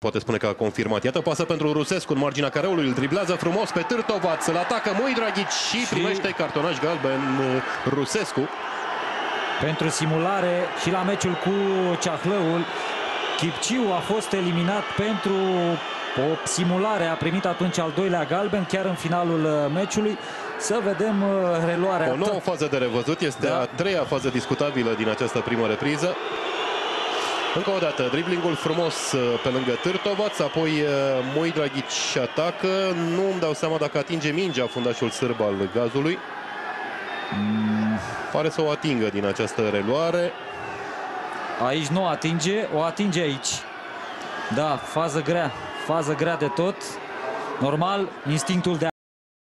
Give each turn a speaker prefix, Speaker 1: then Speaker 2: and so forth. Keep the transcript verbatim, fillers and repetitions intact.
Speaker 1: Poate spune că a confirmat. Iată pasă pentru Rusescu în marginea careului. Îl driblează frumos pe Târtovaț. Îl atacă Moi Draghici și, și primește cartonaș galben Rusescu.
Speaker 2: Pentru simulare și la meciul cu Ceahlăul, Chipciu a fost eliminat pentru o simulare. A primit atunci al doilea galben chiar în finalul meciului. Să vedem reluarea.
Speaker 1: O nouă fază de revăzut. Este da. a treia fază discutabilă din această primă repriză. Încă o dată, driblingul frumos pe lângă Târtovaț, apoi Moi Draghici atacă. Nu îmi dau seama dacă atinge mingea fundașul sârb al Gazului. Mm. Pare să o atingă din această reluare.
Speaker 2: Aici nu atinge, o atinge aici. Da, fază grea, fază grea de tot. Normal, instinctul de